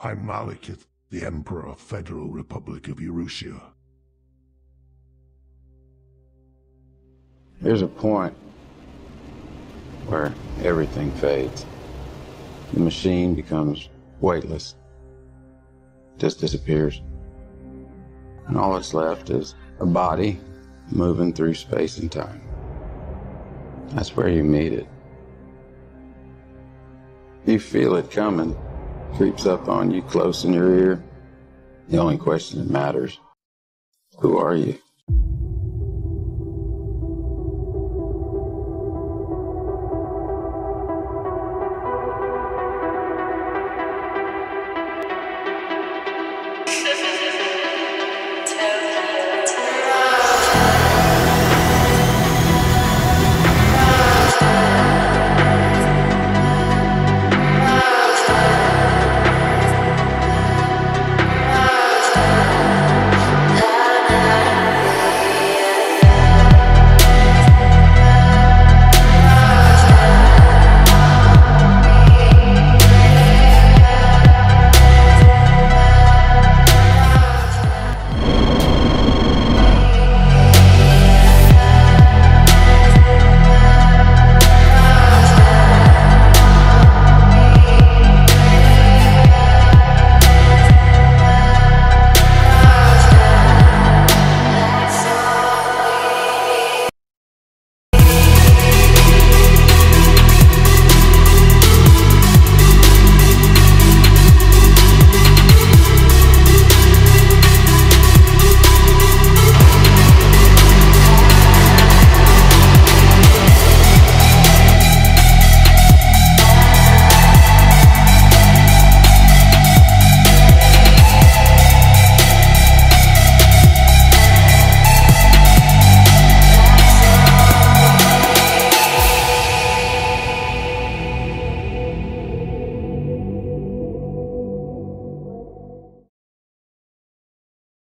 I'm Malekith, the Emperor of Federal Republic of Erusia. There's a point where everything fades. The machine becomes weightless, just disappears. And all that's left is a body moving through space and time. That's where you meet it. You feel it coming, creeps up on you close in your ear. The only question that matters, who are you?